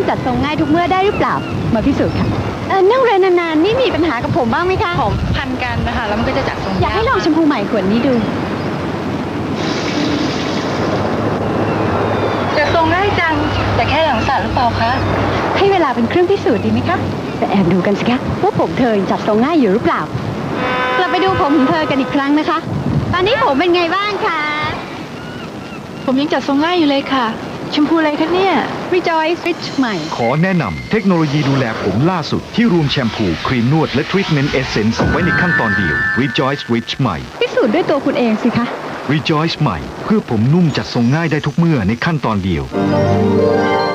จัดทรงง่ายทุกเมื่อได้หรือเปล่ามาพิสูจน์ค่ะนั่งเรียนนานๆนี่มีปัญหากับผมบ้างไหมคะผมพันกันนะคะแล้วมันก็จะจัดทรงอยากให้ลองแชมพูใหม่ขวดนี้ดูจัดทรงง่ายจังแต่แค่หลังสระหรือเปล่าคะให้เวลาเป็นเครื่องพิสูจน์ดีไหมคะไปแอบดูกันสิคะว่าผมเธอจัดทรงง่ายอยู่หรือเปล่ากลับไปดูผมของเธอกันอีกครั้งนะคะตอนนี้ผมเป็นไงบ้างคะผมยังจัดทรงง่ายอยู่เลยค่ะแชมพูอะไรคะเนี่ย Rejoice Rich ใหม่ขอแนะนำเทคโนโลยีดูแลผมล่าสุดที่รวมแชมพูครีมนวดและทรีทเมนต์เอเซนส์ไว้ในขั้นตอนเดียว Rejoice Rich ใหม่พิสูจน์ด้วยตัวคุณเองสิคะ Rejoice ใหม่เพื่อผมนุ่มจัดทรงง่ายได้ทุกเมื่อในขั้นตอนเดียว